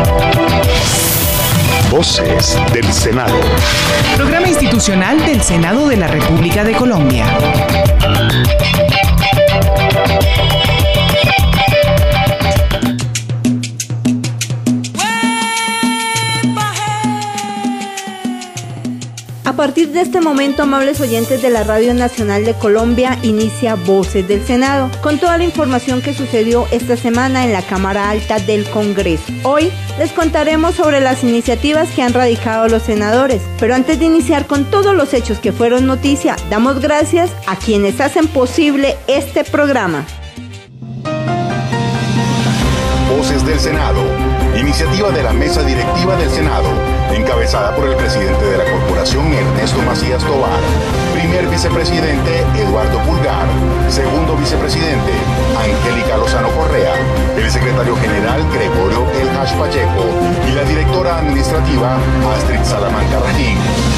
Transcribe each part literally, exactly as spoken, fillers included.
Voces del Senado. Programa institucional del Senado de la República de Colombia. A partir de este momento, amables oyentes de la Radio Nacional de Colombia, inicia Voces del Senado, con toda la información que sucedió esta semana en la Cámara Alta del Congreso. Hoy les contaremos sobre las iniciativas que han radicado los senadores, pero antes de iniciar con todos los hechos que fueron noticia, damos gracias a quienes hacen posible este programa. Voces del Senado, iniciativa de la Mesa Directiva del Senado, encabezada por el presidente de la Corporación, Ernesto Macías Tovar, primer vicepresidente, Eduardo Pulgar, segundo vicepresidente, Angélica Lozano Correa, el secretario general, Gregorio El Hash Pacheco, y la directora administrativa, Astrid Salamanca Rajín.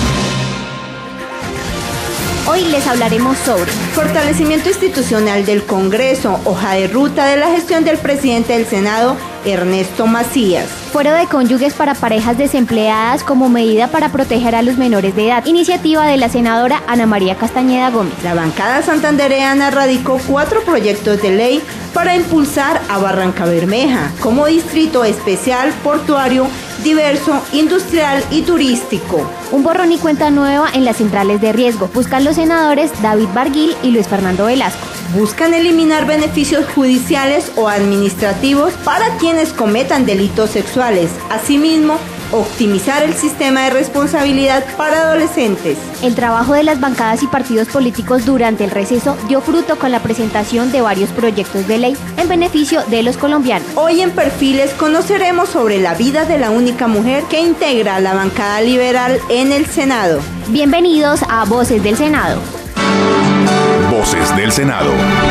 Hoy les hablaremos sobre fortalecimiento institucional del Congreso, hoja de ruta de la gestión del presidente del Senado, Ernesto Macías. Fuero de cónyuges para parejas desempleadas como medida para proteger a los menores de edad. Iniciativa de la senadora Ana María Castañeda Gómez. La bancada santandereana radicó cuatro proyectos de ley para impulsar a Barranca Bermeja como distrito especial, portuario, diverso, industrial y turístico. Un borrón y cuenta nueva en las centrales de riesgo. Buscan los senadores David Barguil y Luis Fernando Velasco. Buscan eliminar beneficios judiciales o administrativos para quienes cometan delitos sexuales. Asimismo, optimizar el sistema de responsabilidad para adolescentes. El trabajo de las bancadas y partidos políticos durante el receso dio fruto con la presentación de varios proyectos de ley en beneficio de los colombianos. Hoy en Perfiles conoceremos sobre la vida de la única mujer que integra la bancada liberal en el Senado. Bienvenidos a Voces del Senado. Voces del Senado.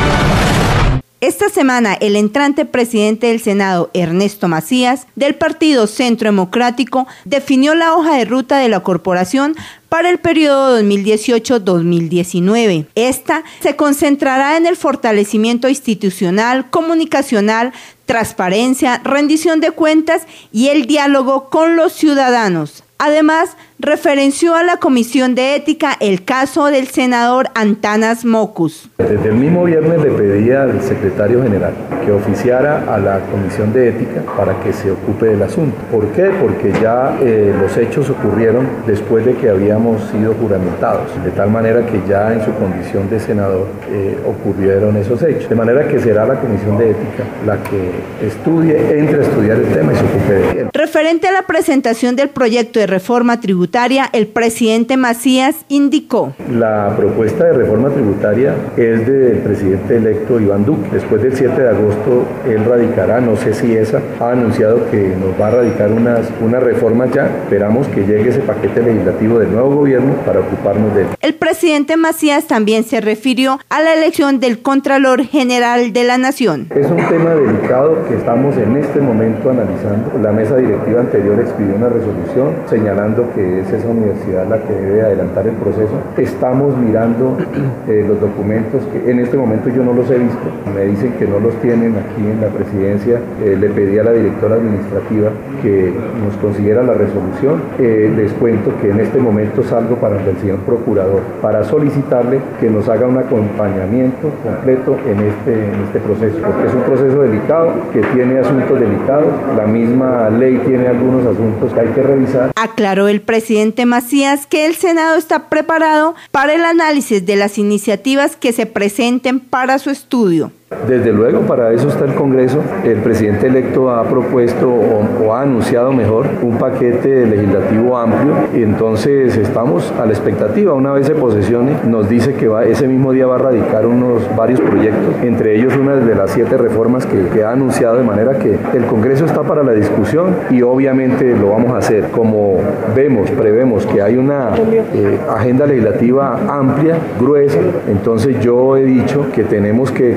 Esta semana, el entrante presidente del Senado, Ernesto Macías, del Partido Centro Democrático, definió la hoja de ruta de la corporación para el periodo dos mil dieciocho a dos mil diecinueve. Esta se concentrará en el fortalecimiento institucional, comunicacional, transparencia, rendición de cuentas y el diálogo con los ciudadanos. Además, referenció a la Comisión de Ética el caso del senador Antanas Mockus. Desde el mismo viernes le pedí al secretario general que oficiara a la Comisión de Ética para que se ocupe del asunto. ¿Por qué? Porque ya eh, los hechos ocurrieron después de que habíamos sido juramentados, de tal manera que ya en su condición de senador eh, ocurrieron esos hechos. De manera que será la Comisión de Ética la que estudie, entre a estudiar el tema y se ocupe de él. Referente a la presentación del proyecto de reforma tributaria, el presidente Macías indicó: la propuesta de reforma tributaria es del presidente electo Iván Duque. Después del siete de agosto él radicará, no sé si esa, ha anunciado que nos va a radicar unas, unas reformas ya. Esperamos que llegue ese paquete legislativo del nuevo gobierno para ocuparnos de él. El presidente Macías también se refirió a la elección del Contralor General de la Nación. Es un tema delicado que estamos en este momento analizando. La mesa directiva anterior expidió una resolución señalando que es esa universidad la que debe adelantar el proceso. Estamos mirando eh, los documentos que en este momento yo no los he visto. Me dicen que no los tienen aquí en la presidencia. Eh, le pedí a la directora administrativa que nos consiguiera la resolución. Eh, les cuento que en este momento salgo para el señor procurador para solicitarle que nos haga un acompañamiento completo en este, en este proceso, porque es un proceso delicado que tiene asuntos delicados. La misma ley tiene algunos asuntos que hay que revisar. Aclaró el presidente Macías que el Senado está preparado para el análisis de las iniciativas que se presenten para su estudio. Desde luego, para eso está el Congreso. El presidente electo ha propuesto o, o ha anunciado mejor un paquete legislativo amplio y entonces estamos a la expectativa. Una vez se posesione, nos dice que va, ese mismo día va a radicar unos varios proyectos, entre ellos una de las siete reformas que, que ha anunciado, de manera que el Congreso está para la discusión y obviamente lo vamos a hacer. Como vemos, prevemos que hay una eh, agenda legislativa amplia, gruesa, entonces yo he dicho que tenemos que convocar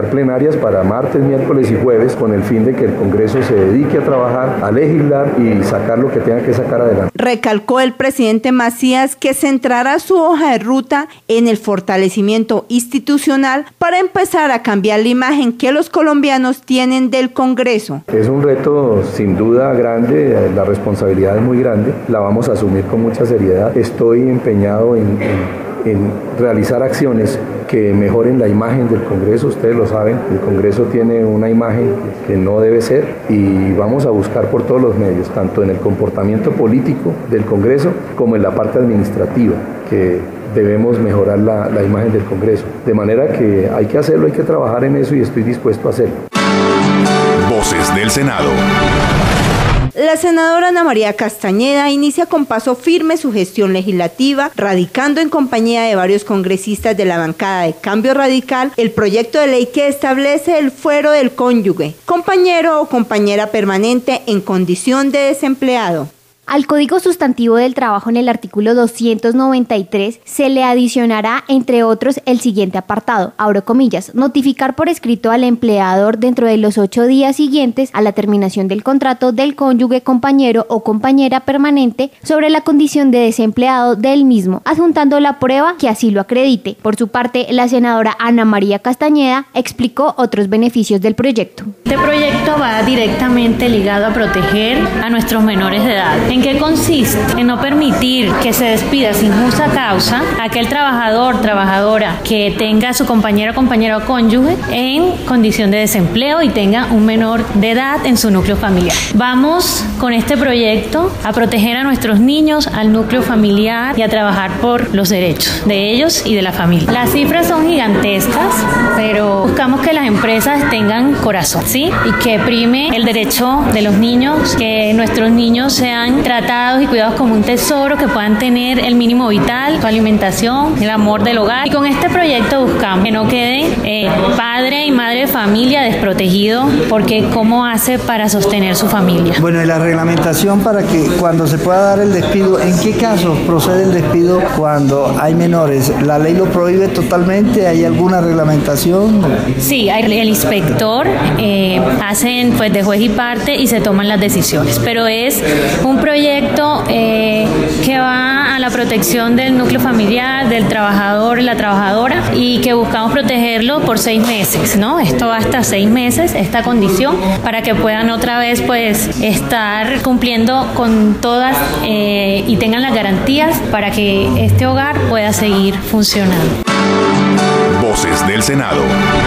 convocar plenarias para martes, miércoles y jueves con el fin de que el Congreso se dedique a trabajar, a legislar y sacar lo que tenga que sacar adelante. Recalcó el presidente Macías que centrará su hoja de ruta en el fortalecimiento institucional para empezar a cambiar la imagen que los colombianos tienen del Congreso. Es un reto sin duda grande, la responsabilidad es muy grande, la vamos a asumir con mucha seriedad. Estoy empeñado en, en, en realizar acciones que mejoren la imagen del Congreso. Ustedes lo saben, el Congreso tiene una imagen que no debe ser y vamos a buscar por todos los medios, tanto en el comportamiento político del Congreso como en la parte administrativa, que debemos mejorar la, la imagen del Congreso. De manera que hay que hacerlo, hay que trabajar en eso y estoy dispuesto a hacerlo. Voces del Senado. La senadora Ana María Castañeda inicia con paso firme su gestión legislativa, radicando en compañía de varios congresistas de la bancada de Cambio Radical el proyecto de ley que establece el fuero del cónyuge, compañero o compañera permanente en condición de desempleado. Al Código Sustantivo del Trabajo en el artículo doscientos noventa y tres se le adicionará, entre otros, el siguiente apartado, abro comillas, notificar por escrito al empleador dentro de los ocho días siguientes a la terminación del contrato del cónyuge, compañero o compañera permanente sobre la condición de desempleado del mismo, adjuntando la prueba que así lo acredite. Por su parte, la senadora Ana María Castañeda explicó otros beneficios del proyecto. Este proyecto va directamente ligado a proteger a nuestros menores de edad. ¿En qué consiste? En no permitir que se despida sin justa causa a aquel trabajador, trabajadora que tenga a su compañero, compañero o cónyuge en condición de desempleo y tenga un menor de edad en su núcleo familiar. Vamos con este proyecto a proteger a nuestros niños, al núcleo familiar y a trabajar por los derechos de ellos y de la familia. Las cifras son gigantescas, pero buscamos que las empresas tengan corazón, ¿sí? Y que prime el derecho de los niños, que nuestros niños sean tratados y cuidados como un tesoro, que puedan tener el mínimo vital, su alimentación, el amor del hogar. Y con este proyecto buscamos que no quede eh, padre y madre de familia desprotegido, porque ¿cómo hace para sostener su familia? Bueno, y la reglamentación para que cuando se pueda dar el despido, ¿en qué casos procede el despido cuando hay menores? ¿La ley lo prohíbe totalmente? ¿Hay alguna reglamentación? Sí, hay el inspector, eh, hacen pues de juez y parte y se toman las decisiones, pero es un proyecto eh, que va a la protección del núcleo familiar, del trabajador y la trabajadora, y que buscamos protegerlo por seis meses, ¿no? Esto va hasta seis meses, esta condición, para que puedan otra vez pues estar cumpliendo con todas eh, y tengan las garantías para que este hogar pueda seguir funcionando. Voces del Senado.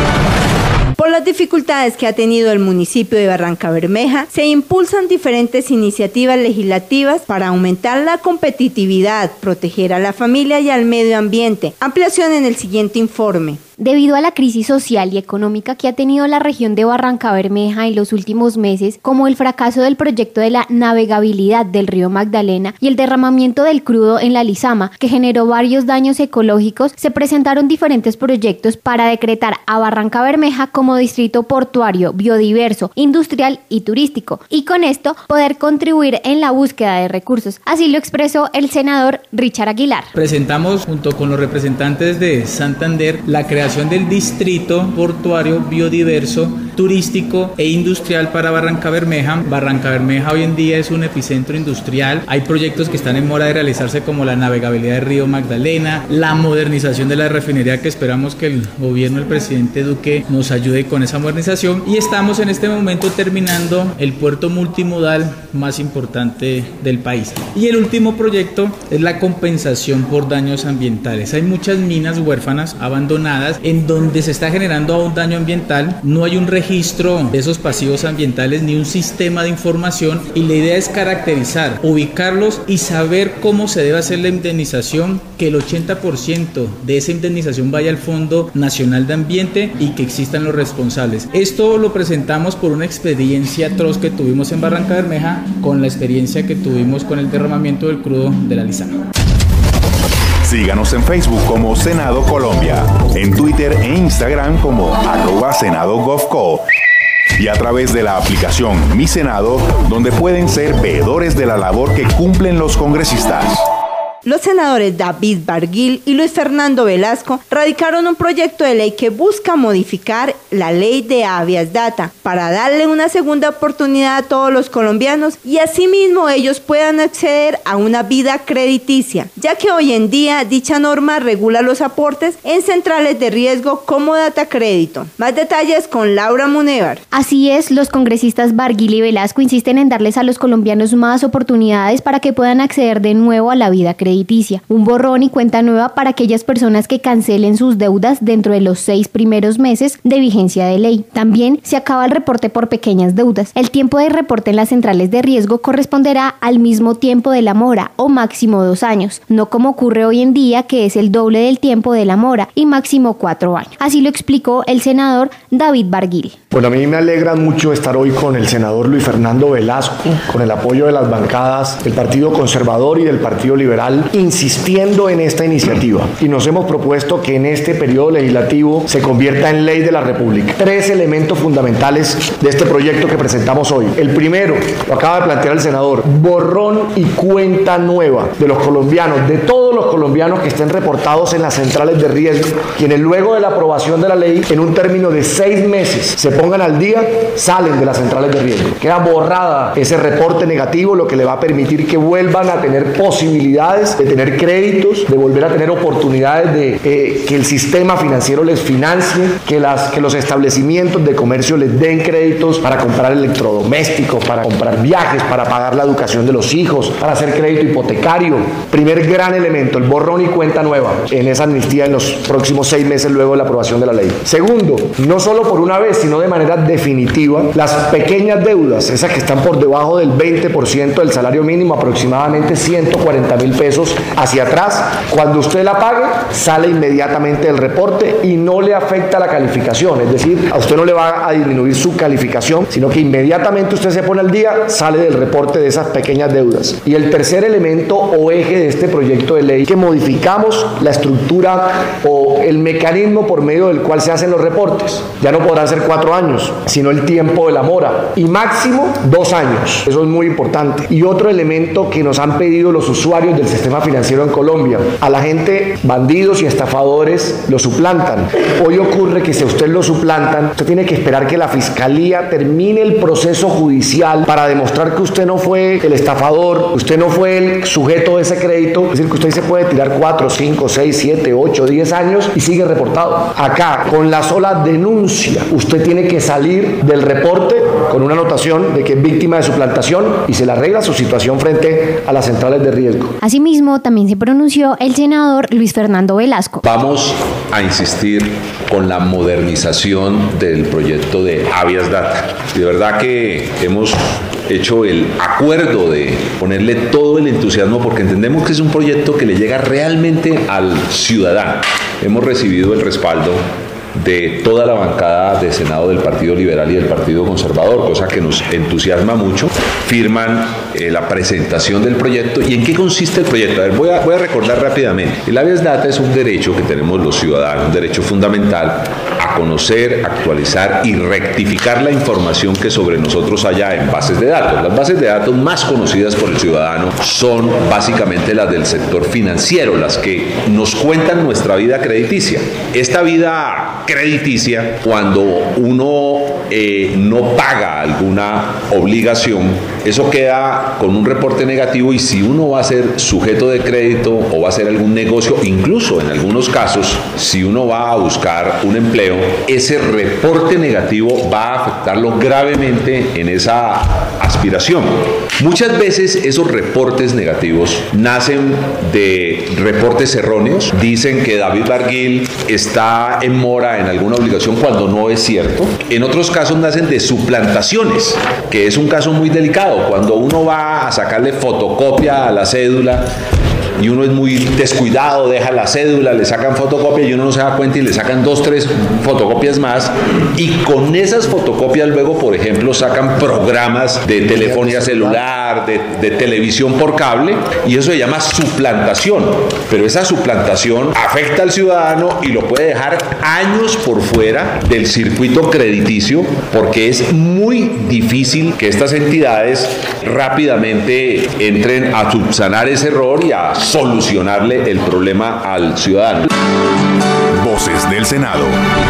Por las dificultades que ha tenido el municipio de Barrancabermeja, se impulsan diferentes iniciativas legislativas para aumentar la competitividad, proteger a la familia y al medio ambiente. Ampliación en el siguiente informe. Debido a la crisis social y económica que ha tenido la región de Barrancabermeja en los últimos meses, como el fracaso del proyecto de la navegabilidad del río Magdalena y el derramamiento del crudo en la Lizama, que generó varios daños ecológicos, se presentaron diferentes proyectos para decretar a Barrancabermeja como distrito portuario, biodiverso, industrial y turístico, y con esto poder contribuir en la búsqueda de recursos. Así lo expresó el senador Richard Aguilar. Presentamos junto con los representantes de Santander la creación del distrito portuario, biodiverso, turístico e industrial para Barrancabermeja. Barrancabermeja hoy en día es un epicentro industrial. Hay proyectos que están en mora de realizarse, como la navegabilidad del río Magdalena, la modernización de la refinería, que esperamos que el gobierno del presidente Duque nos ayude con esa modernización, y estamos en este momento terminando el puerto multimodal más importante del país. Y el último proyecto es la compensación por daños ambientales. Hay muchas minas huérfanas abandonadas en donde se está generando aún daño ambiental, no hay un registro de esos pasivos ambientales ni un sistema de información, y la idea es caracterizar, ubicarlos y saber cómo se debe hacer la indemnización, que el ochenta por ciento de esa indemnización vaya al Fondo Nacional de Ambiente y que existan los responsables. Esto lo presentamos por una experiencia atroz que tuvimos en Barrancabermeja con la experiencia que tuvimos con el derramamiento del crudo de la Lizama. Síganos en Facebook como Senado Colombia, en Twitter e Instagram como arroba Senado Govco, y a través de la aplicación Mi Senado, donde pueden ser veedores de la labor que cumplen los congresistas. Los senadores David Barguil y Luis Fernando Velasco radicaron un proyecto de ley que busca modificar la ley de habeas data para darle una segunda oportunidad a todos los colombianos y asimismo ellos puedan acceder a una vida crediticia, ya que hoy en día dicha norma regula los aportes en centrales de riesgo como Datacrédito. Más detalles con Laura Munevar. Así es, los congresistas Barguil y Velasco insisten en darles a los colombianos más oportunidades para que puedan acceder de nuevo a la vida crediticia. Un borrón y cuenta nueva para aquellas personas que cancelen sus deudas dentro de los seis primeros meses de vigencia de ley. También se acaba el reporte por pequeñas deudas. El tiempo de reporte en las centrales de riesgo corresponderá al mismo tiempo de la mora o máximo dos años, no como ocurre hoy en día que es el doble del tiempo de la mora y máximo cuatro años. Así lo explicó el senador David Barguil. Bueno, a mí me alegra mucho estar hoy con el senador Luis Fernando Velasco, con el apoyo de las bancadas del Partido Conservador y del Partido Liberal, insistiendo en esta iniciativa. Y nos hemos propuesto que en este periodo legislativo se convierta en ley de la República. Tres elementos fundamentales de este proyecto que presentamos hoy. El primero, lo acaba de plantear el senador, borrón y cuenta nueva de los colombianos, de todos los colombianos que estén reportados en las centrales de riesgo, quienes luego de la aprobación de la ley, en un término de seis meses, se pongan al día, salen de las centrales de riesgo. Queda borrada ese reporte negativo, lo que le va a permitir que vuelvan a tener posibilidades de tener créditos, de volver a tener oportunidades de eh, que el sistema financiero les financie, que, las, que los establecimientos de comercio les den créditos para comprar electrodomésticos, para comprar viajes, para pagar la educación de los hijos, para hacer crédito hipotecario. Primer gran elemento, el borrón y cuenta nueva en esa amnistía en los próximos seis meses luego de la aprobación de la ley. Segundo, no solo por una vez, sino de manera definitiva, las pequeñas deudas, esas que están por debajo del veinte por ciento del salario mínimo, aproximadamente ciento cuarenta mil pesos hacia atrás, cuando usted la pague, sale inmediatamente del reporte y no le afecta la calificación, es decir, a usted no le va a disminuir su calificación, sino que inmediatamente usted se pone al día, sale del reporte de esas pequeñas deudas. Y el tercer elemento o eje de este proyecto de ley, que modificamos la estructura o el mecanismo por medio del cual se hacen los reportes. Ya no podrán ser cuatro años, sino el tiempo de la mora, y máximo dos años. Eso es muy importante. Y otro elemento que nos han pedido los usuarios del sistema financiero en Colombia: a la gente, bandidos y estafadores lo suplantan. Hoy ocurre que si a usted lo suplantan, usted tiene que esperar que la fiscalía termine el proceso judicial para demostrar que usted no fue el estafador, usted no fue el sujeto de ese crédito. Es decir, que usted se puede tirar cuatro, cinco, seis, siete, ocho, diez años y sigue reportado. Acá, con la sola denuncia, usted tiene que salir del reporte con una anotación de que es víctima de suplantación y se le arregla su situación frente a las centrales de riesgo. Asimismo, también se pronunció el senador Luis Fernando Velasco. Vamos a insistir con la modernización del proyecto de habeas data. De verdad que hemos hecho el acuerdo de ponerle todo el entusiasmo porque entendemos que es un proyecto que le llega realmente al ciudadano. Hemos recibido el respaldo de toda la bancada de Senado del Partido Liberal y del Partido Conservador, cosa que nos entusiasma mucho. Firman eh, la presentación del proyecto. ¿Y en qué consiste el proyecto? A ver, voy a, voy a recordar rápidamente. El habeas data es un derecho que tenemos los ciudadanos, un derecho fundamental a conocer, actualizar y rectificar la información que sobre nosotros haya en bases de datos. Las bases de datos más conocidas por el ciudadano son básicamente las del sector financiero, las que nos cuentan nuestra vida crediticia. Esta vida crediticia, cuando uno eh, no paga alguna obligación, eso queda con un reporte negativo, y si uno va a ser sujeto de crédito o va a hacer algún negocio, incluso en algunos casos, si uno va a buscar un empleo, ese reporte negativo va a afectarlo gravemente en esa aspiración. Muchas veces esos reportes negativos nacen de reportes erróneos. Dicen que David Barguil está en mora en alguna obligación cuando no es cierto. En otros casos nacen de suplantaciones, que es un caso muy delicado. Cuando uno va a sacarle fotocopia a la cédula y uno es muy descuidado, deja la cédula, le sacan fotocopia y uno no se da cuenta y le sacan dos, tres fotocopias más, y con esas fotocopias luego, por ejemplo, sacan programas de telefonía celular, de, de televisión por cable, y eso se llama suplantación. Pero esa suplantación afecta al ciudadano y lo puede dejar años por fuera del circuito crediticio, porque es muy difícil que estas entidades rápidamente entren a subsanar ese error y a solucionarle el problema al ciudadano. Voces del Senado.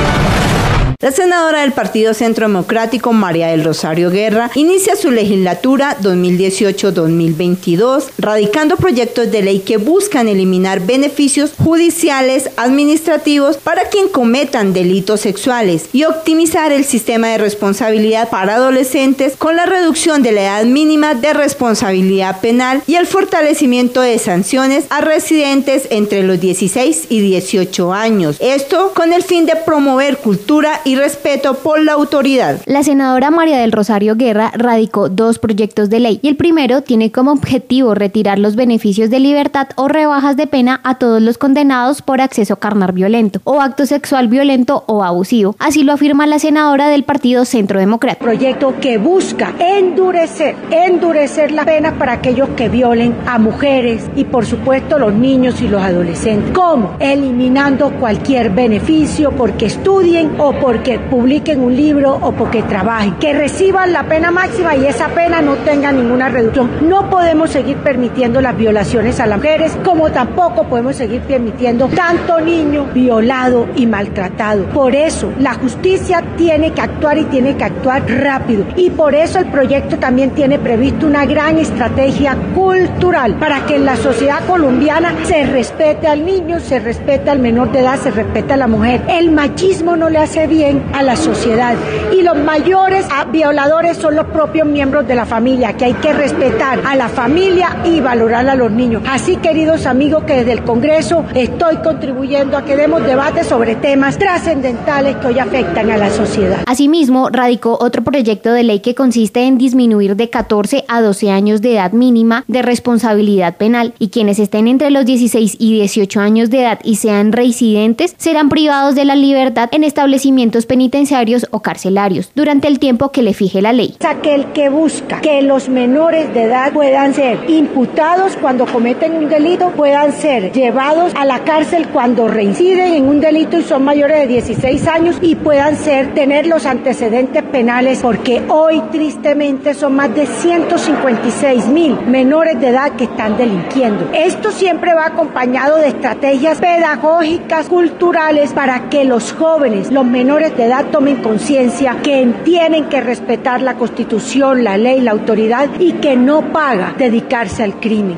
La senadora del Partido Centro Democrático, María del Rosario Guerra, inicia su legislatura dos mil dieciocho dos mil veintidós, radicando proyectos de ley que buscan eliminar beneficios judiciales, administrativos para quien cometan delitos sexuales y optimizar el sistema de responsabilidad para adolescentes con la reducción de la edad mínima de responsabilidad penal y el fortalecimiento de sanciones a residentes entre los dieciséis y dieciocho años. Esto con el fin de promover cultura y y respeto por la autoridad. La senadora María del Rosario Guerra radicó dos proyectos de ley y el primero tiene como objetivo retirar los beneficios de libertad o rebajas de pena a todos los condenados por acceso carnal violento o acto sexual violento o abusivo. Así lo afirma la senadora del Partido Centro Democrático. Proyecto que busca endurecer, endurecer las penas para aquellos que violen a mujeres y por supuesto los niños y los adolescentes. ¿Cómo? Eliminando cualquier beneficio porque estudien o por que publiquen un libro o porque trabajen, que reciban la pena máxima y esa pena no tenga ninguna reducción. No podemos seguir permitiendo las violaciones a las mujeres, como tampoco podemos seguir permitiendo tanto niño violado y maltratado. Por eso la justicia tiene que actuar y tiene que actuar rápido, y por eso el proyecto también tiene previsto una gran estrategia cultural para que en la sociedad colombiana se respete al niño, se respete al menor de edad, se respete a la mujer. El machismo no le hace bien a la sociedad y los mayores violadores son los propios miembros de la familia, que hay que respetar a la familia y valorar a los niños. Así, queridos amigos, que desde el Congreso estoy contribuyendo a que demos debates sobre temas trascendentales que hoy afectan a la sociedad. Asimismo, radicó otro proyecto de ley que consiste en disminuir de catorce a doce años de edad mínima de responsabilidad penal, y quienes estén entre los dieciséis y dieciocho años de edad y sean reincidentes serán privados de la libertad en establecimientos penitenciarios o carcelarios durante el tiempo que le fije la ley. Aquel que busca que los menores de edad puedan ser imputados cuando cometen un delito, puedan ser llevados a la cárcel cuando reinciden en un delito y son mayores de dieciséis años, y puedan ser tener los antecedentes penales, porque hoy tristemente son más de ciento cincuenta y seis mil menores de edad que están delinquiendo. Esto siempre va acompañado de estrategias pedagógicas, culturales, para que los jóvenes, los menores de edad tomen conciencia que tienen que respetar la Constitución, la ley, la autoridad, y que no paga dedicarse al crimen.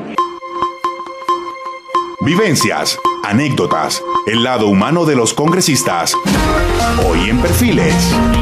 Vivencias, anécdotas, el lado humano de los congresistas. Hoy en Perfiles.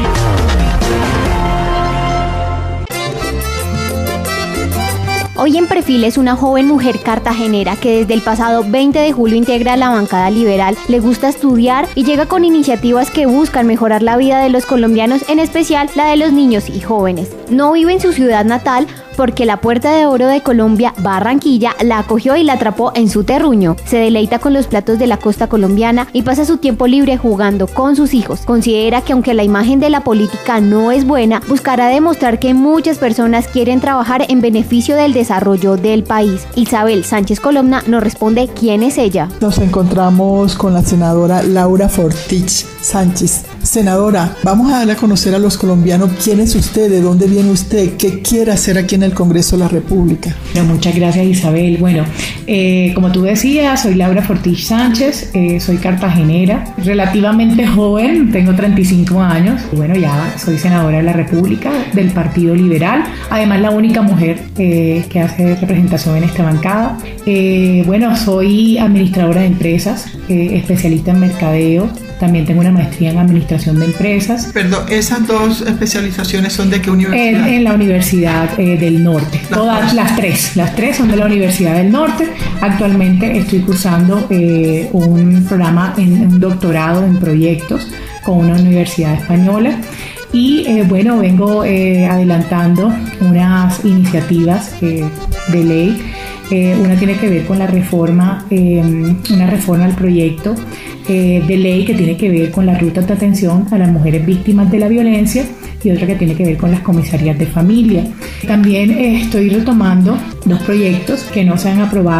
Hoy en Perfiles, una joven mujer cartagenera que desde el pasado veinte de julio integra la bancada liberal, le gusta estudiar y llega con iniciativas que buscan mejorar la vida de los colombianos, en especial la de los niños y jóvenes. No vive en su ciudad natal porque la Puerta de Oro de Colombia, Barranquilla, la acogió y la atrapó en su terruño. Se deleita con los platos de la costa colombiana y pasa su tiempo libre jugando con sus hijos. Considera que aunque la imagen de la política no es buena, buscará demostrar que muchas personas quieren trabajar en beneficio del desarrollo del país. Isabel Sánchez Colomna nos responde quién es ella. Nos encontramos con la senadora Laura Fortich Sánchez. Senadora, vamos a darle a conocer a los colombianos quién es usted, de dónde viene usted, qué quiere hacer aquí en el Congreso de la República. Bueno, muchas gracias, Isabel. Bueno, eh, como tú decías, soy Laura Fortich Sánchez, eh, soy cartagenera, relativamente joven, tengo treinta y cinco años. Bueno, ya soy senadora de la República, del Partido Liberal, además la única mujer eh, que hace representación en esta bancada. Eh, bueno, soy administradora de empresas, eh, especialista en mercadeo. También tengo una maestría en administración de empresas. Perdón, ¿esas dos especializaciones son de qué universidad? En, en la Universidad eh, del Norte. Las Todas tres. las tres. Las tres son de la Universidad del Norte. Actualmente estoy cursando eh, un programa en un doctorado en proyectos con una universidad española. Y eh, bueno, vengo eh, adelantando unas iniciativas eh, de ley. Eh, una tiene que ver con la reforma, eh, una reforma al proyecto eh, de ley que tiene que ver con la ruta de atención a las mujeres víctimas de la violencia, y otra que tiene que ver con las comisarías de familia. También eh, estoy retomando dos proyectos que no se han aprobado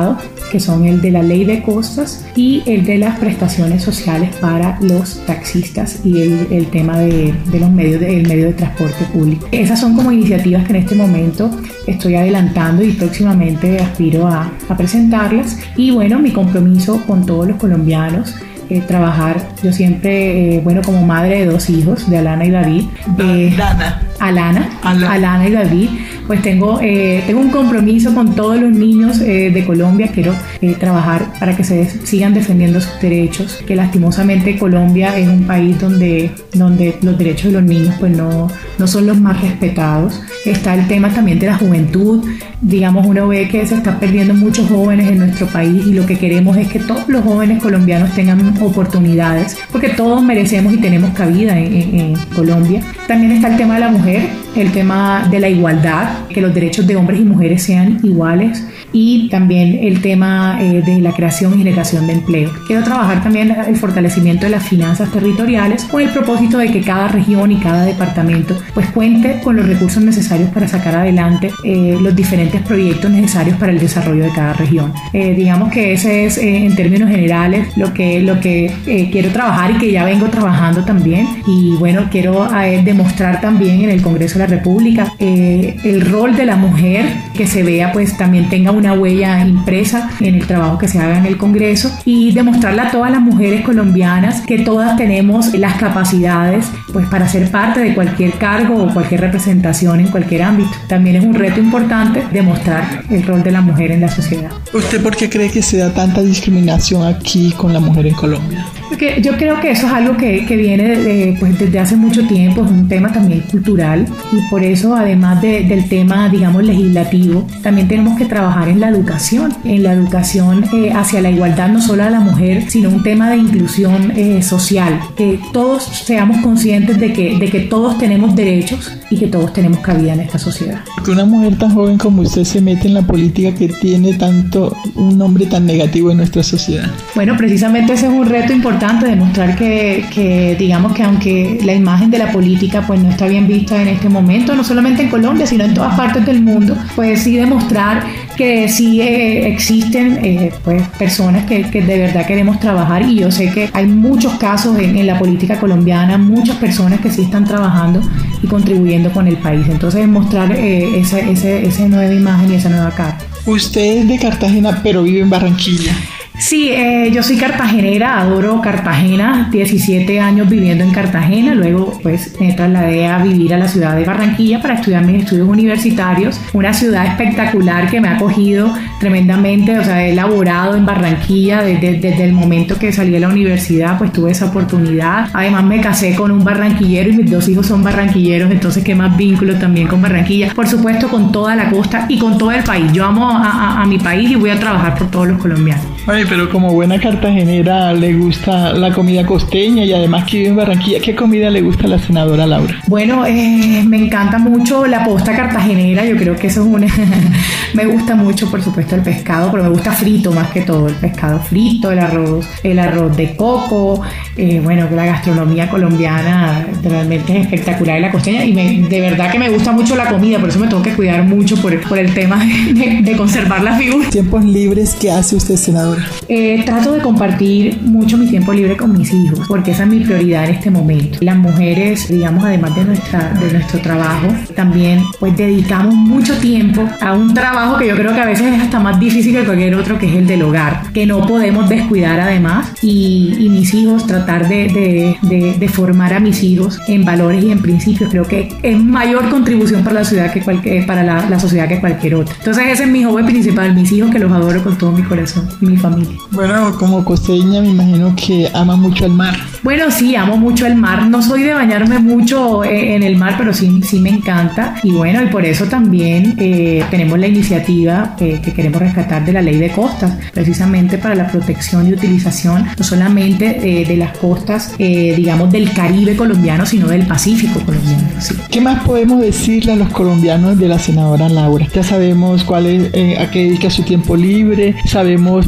que son el de la ley de costas y el de las prestaciones sociales para los taxistas y el, el tema de, de los medios de, el medio de transporte público. Esas son como iniciativas que en este momento estoy adelantando y próximamente aspiro a, a presentarlas. Y bueno, mi compromiso con todos los colombianos, eh, trabajar, yo siempre, eh, bueno, como madre de dos hijos, de Alana y David, eh, Dana. Alana, Alana, Alana y David, pues tengo, eh, tengo un compromiso con todos los niños eh, de Colombia. Quiero eh, trabajar para que se sigan defendiendo sus derechos, que lastimosamente Colombia es un país donde, donde los derechos de los niños pues no, no son los más respetados. Está el tema también de la juventud. Digamos, uno ve que se están perdiendo muchos jóvenes en nuestro país y lo que queremos es que todos los jóvenes colombianos tengan oportunidades, porque todos merecemos y tenemos cabida en, en, en Colombia. También está el tema de la mujer, el tema de la igualdad, que los derechos de hombres y mujeres sean iguales, y también el tema eh, de la creación y generación de empleo. Quiero trabajar también el fortalecimiento de las finanzas territoriales con el propósito de que cada región y cada departamento pues cuente con los recursos necesarios para sacar adelante eh, los diferentes proyectos necesarios para el desarrollo de cada región. Eh, digamos que ese es eh, en términos generales lo que, lo que eh, quiero trabajar y que ya vengo trabajando también. Y bueno, quiero eh, demostrar también en el Congreso de la República eh, el rol de la mujer, que se vea pues también tenga una huella impresa en el trabajo que se haga en el Congreso, y demostrarle a todas las mujeres colombianas que todas tenemos las capacidades pues para ser parte de cualquier cargo o cualquier representación en cualquier ámbito. También es un reto importante demostrar el rol de la mujer en la sociedad. ¿Usted por qué cree que se da tanta discriminación aquí con la mujer en Colombia? Porque yo creo que eso es algo que, que viene de, pues desde hace mucho tiempo, es un tema también cultural, y por eso además de, del tema digamos legislativo, también tenemos que trabajar en la educación, en la educación eh, hacia la igualdad no solo a la mujer, sino un tema de inclusión eh, social, que todos seamos conscientes de que, de que todos tenemos derechos y que todos tenemos cabida en esta sociedad. Que una mujer tan joven como usted se mete en la política que tiene tanto un nombre tan negativo en nuestra sociedad. Bueno, precisamente ese es un reto importante, demostrar que, que digamos que aunque la imagen de la política pues no está bien vista en este momento, no solamente en Colombia sino en todas partes del mundo, pues sí demostrar que sí eh, existen eh, pues personas que, que de verdad queremos trabajar, y yo sé que hay muchos casos en, en la política colombiana, muchas personas que sí están trabajando y contribuyendo con el país. Entonces mostrar eh, esa, esa, esa nueva imagen y esa nueva cara. Usted es de Cartagena pero vive en Barranquilla. Sí, eh, yo soy cartagenera, adoro Cartagena, diecisiete años viviendo en Cartagena, luego pues me trasladé a vivir a la ciudad de Barranquilla para estudiar mis estudios universitarios, una ciudad espectacular que me ha acogido tremendamente, o sea, he laborado en Barranquilla desde, desde el momento que salí de la universidad, pues tuve esa oportunidad, además me casé con un barranquillero y mis dos hijos son barranquilleros, entonces qué más vínculo también con Barranquilla, por supuesto con toda la costa y con todo el país. Yo amo a, a, a mi país y voy a trabajar por todos los colombianos. Ay, pero como buena cartagenera le gusta la comida costeña y además que vive en Barranquilla, ¿qué comida le gusta a la senadora Laura? Bueno, eh, me encanta mucho la posta cartagenera, yo creo que eso es una... me gusta mucho, por supuesto, el pescado, pero me gusta frito más que todo, el pescado frito, el arroz, el arroz de coco, eh, bueno, la gastronomía colombiana realmente es espectacular y la costeña, y me, de verdad que me gusta mucho la comida, por eso me tengo que cuidar mucho por, por el tema de, de conservar la figura. ¿Tiempos libres qué hace usted, senadora? Eh, trato de compartir mucho mi tiempo libre con mis hijos, porque esa es mi prioridad en este momento. Las mujeres, digamos, además de, nuestra, de nuestro trabajo, también pues dedicamos mucho tiempo a un trabajo que yo creo que a veces es hasta más difícil que cualquier otro, que es el del hogar, que no podemos descuidar además, y, y mis hijos, tratar de, de, de, de formar a mis hijos en valores y en principios, creo que es mayor contribución para la ciudad que cualquier, para la, la sociedad que cualquier otra. Entonces ese es mi hobby principal, mis hijos, que los adoro con todo mi corazón, y mi familia. Bueno, como costeña me imagino que ama mucho el mar. Bueno, sí, amo mucho el mar. No soy de bañarme mucho eh, en el mar, pero sí, sí me encanta. Y bueno, y por eso también eh, tenemos la iniciativa eh, que queremos rescatar de la ley de costas, precisamente para la protección y utilización no solamente eh, de las costas, eh, digamos, del Caribe colombiano, sino del Pacífico colombiano. Sí. ¿Qué más podemos decirle a los colombianos de la senadora Laura? Ya sabemos cuál es, eh, a qué dedica su tiempo libre, sabemos por qué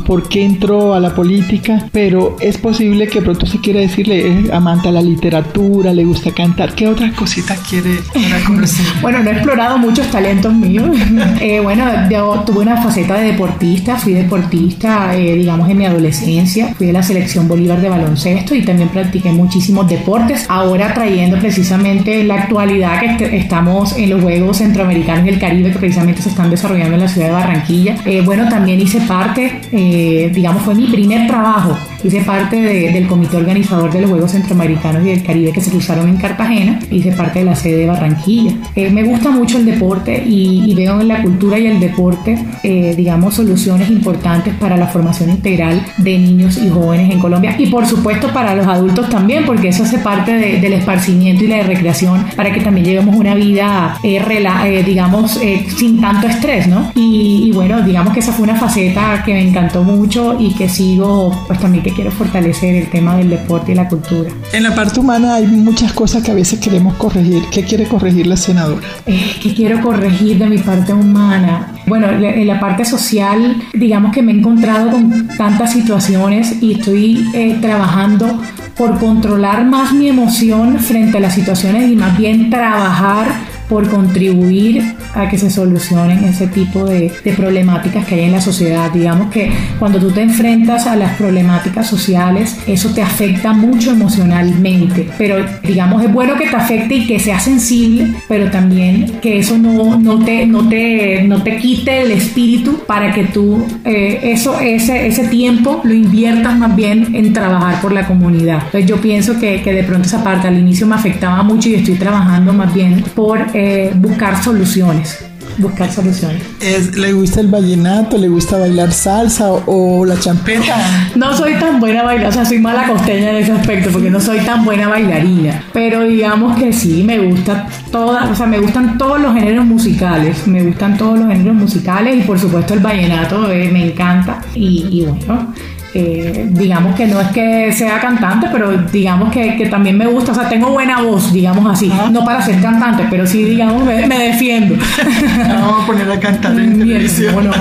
entro a la política, pero es posible que pronto se quiera decirle, es amante a la literatura, le gusta cantar. ¿Qué otras cositas quiere conocer? Bueno, no he explorado muchos talentos míos. eh, bueno, yo tuve una faceta de deportista, fui deportista, eh, digamos, en mi adolescencia. Fui de la selección Bolívar de baloncesto y también practiqué muchísimos deportes. Ahora trayendo precisamente la actualidad que est- estamos en los Juegos Centroamericanos y el Caribe, que precisamente se están desarrollando en la ciudad de Barranquilla. Eh, bueno, también hice parte, eh, digamos, fue mi primer trabajo. Hice parte de, del comité organizador de los Juegos Centroamericanos y del Caribe que se realizaron en Cartagena. Hice parte de la sede de Barranquilla. Eh, me gusta mucho el deporte y, y veo en la cultura y el deporte, eh, digamos, soluciones importantes para la formación integral de niños y jóvenes en Colombia y por supuesto para los adultos también, porque eso hace parte de, del esparcimiento y la recreación para que también llevemos una vida, eh, rela, eh, digamos, eh, sin tanto estrés, ¿no? Y, y bueno, digamos que esa fue una faceta que me encantó mucho y que sigo, pues también que quiero fortalecer el tema del deporte y la cultura. En la parte humana hay muchas cosas que a veces queremos corregir. ¿Qué quiere corregir la senadora? Eh, ¿Qué quiero corregir de mi parte humana? Bueno, en la parte social, digamos que me he encontrado con tantas situaciones y estoy eh, trabajando por controlar más mi emoción frente a las situaciones y más bien trabajar por contribuir a que se solucionen ese tipo de, de problemáticas que hay en la sociedad. Digamos que cuando tú te enfrentas a las problemáticas sociales, eso te afecta mucho emocionalmente, pero digamos es bueno que te afecte y que seas sensible, pero también que eso no, no, te, no, te, no te quite el espíritu para que tú eh, eso, ese, ese tiempo lo inviertas más bien en trabajar por la comunidad. Entonces yo pienso que, que de pronto esa parte al inicio me afectaba mucho y estoy trabajando más bien por eh, buscar soluciones. Buscar soluciones. Es, ¿Le gusta el vallenato? ¿Le gusta bailar salsa o, o la champeta? No soy tan buena bailarina, o sea, soy mala costeña en ese aspecto porque no soy tan buena bailarina, pero digamos que sí, me gusta toda, o sea, me gustan todos los géneros musicales, me gustan todos los géneros musicales y por supuesto el vallenato eh, me encanta y, y bueno, Eh, digamos que no es que sea cantante, pero digamos que, que también me gusta, o sea, tengo buena voz, digamos así, no para ser cantante, pero sí, digamos, me, me defiendo. No, vamos a poner a cantar en televisión. No, no, no,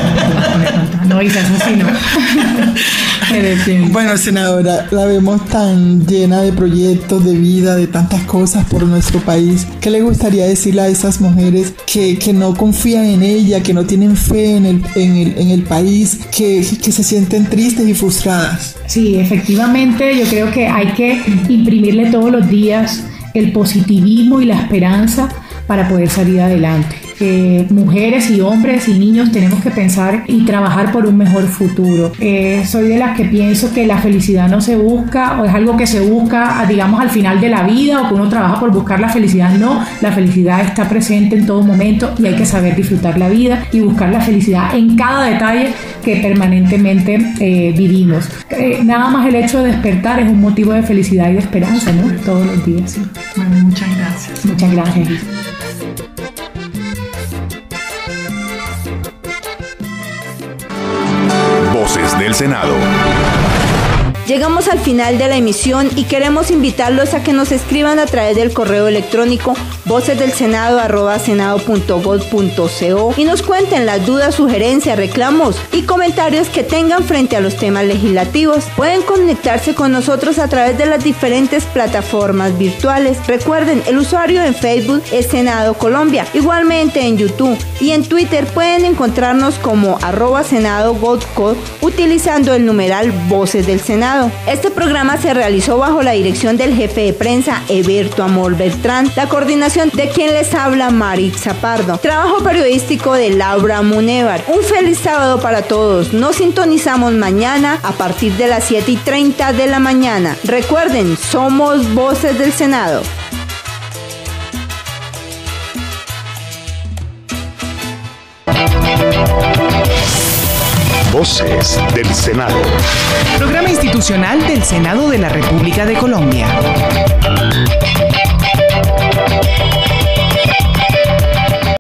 no, no, no, hice eso sí, no. Me defiendo. Bueno, senadora, la vemos tan llena de proyectos, de vida, de tantas cosas por nuestro país. ¿Qué le gustaría decirle a esas mujeres que, que no confían en ella, que no tienen fe en el, en el, en el país, que, que se sienten tristes y frustradas? Sí, efectivamente, yo creo que hay que imprimirle todos los días el positivismo y la esperanza para poder salir adelante. Eh, mujeres y hombres y niños tenemos que pensar y trabajar por un mejor futuro. Eh, soy de las que pienso que la felicidad no se busca o es algo que se busca, digamos, al final de la vida o que uno trabaja por buscar la felicidad. No, la felicidad está presente en todo momento y hay que saber disfrutar la vida y buscar la felicidad en cada detalle que permanentemente eh, vivimos. Eh, nada más el hecho de despertar es un motivo de felicidad y de esperanza, ¿no? Todos los días. Sí. Bueno, muchas gracias. Muchas gracias. Voces del Senado. Llegamos al final de la emisión y queremos invitarlos a que nos escriban a través del correo electrónico vocesdelsenado arroba senado punto gov punto co y nos cuenten las dudas, sugerencias, reclamos y comentarios que tengan frente a los temas legislativos. Pueden conectarse con nosotros a través de las diferentes plataformas virtuales. Recuerden, el usuario en Facebook es Senado Colombia, igualmente en YouTube y en Twitter pueden encontrarnos como arroba senado godco utilizando el numeral Voces del Senado. Este programa se realizó bajo la dirección del jefe de prensa Eberto Amor Beltrán, la coordinación de quien les habla Marixa Pardo, trabajo periodístico de Laura Munevar. Un feliz sábado para todos. Nos sintonizamos mañana a partir de las siete y treinta de la mañana. Recuerden, somos Voces del Senado. Voces del Senado. Programa institucional del Senado de la República de Colombia.